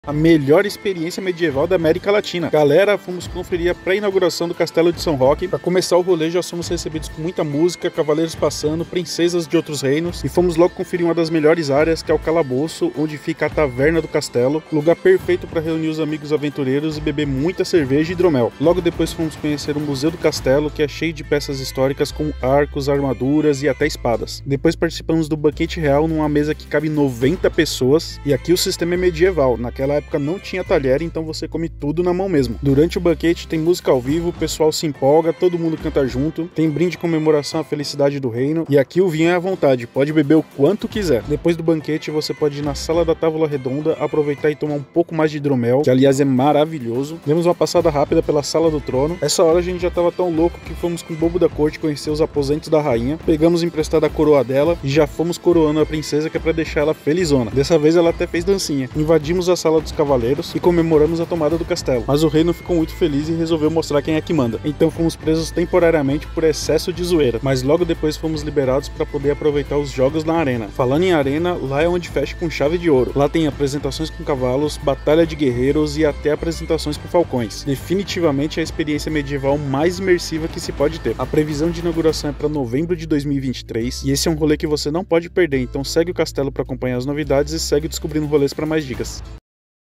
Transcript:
A melhor experiência medieval da América Latina. Galera, fomos conferir a pré-inauguração do Castelo de São Roque. Para começar o rolê, já somos recebidos com muita música, cavaleiros passando, princesas de outros reinos, e fomos logo conferir uma das melhores áreas, que é o calabouço, onde fica a taverna do castelo, lugar perfeito para reunir os amigos aventureiros e beber muita cerveja e hidromel. Logo depois fomos conhecer o Museu do Castelo, que é cheio de peças históricas com arcos, armaduras e até espadas. Depois participamos do banquete real numa mesa que cabe 90 pessoas, e aqui o sistema é medieval. Naquela época não tinha talher, então você come tudo na mão mesmo. Durante o banquete tem música ao vivo, o pessoal se empolga, todo mundo canta junto, tem brinde de comemoração à felicidade do reino, e aqui o vinho é à vontade, pode beber o quanto quiser. Depois do banquete você pode ir na sala da Távola Redonda, aproveitar e tomar um pouco mais de hidromel, que aliás é maravilhoso. Demos uma passada rápida pela sala do trono. Essa hora a gente já tava tão louco que fomos com o bobo da corte conhecer os aposentos da rainha, pegamos emprestada a coroa dela e já fomos coroando a princesa, que é pra deixar ela felizona. Dessa vez ela até fez dancinha. Invadimos a sala dos cavaleiros e comemoramos a tomada do castelo, mas o rei não ficou muito feliz e resolveu mostrar quem é que manda. Então fomos presos temporariamente por excesso de zoeira, mas logo depois fomos liberados para poder aproveitar os jogos na arena. Falando em arena, lá é onde fecha com chave de ouro. Lá tem apresentações com cavalos, batalha de guerreiros e até apresentações com falcões. Definitivamente a experiência medieval mais imersiva que se pode ter. A previsão de inauguração é para novembro de 2023 e esse é um rolê que você não pode perder, então segue o castelo para acompanhar as novidades e segue descobrindo rolês para mais dicas.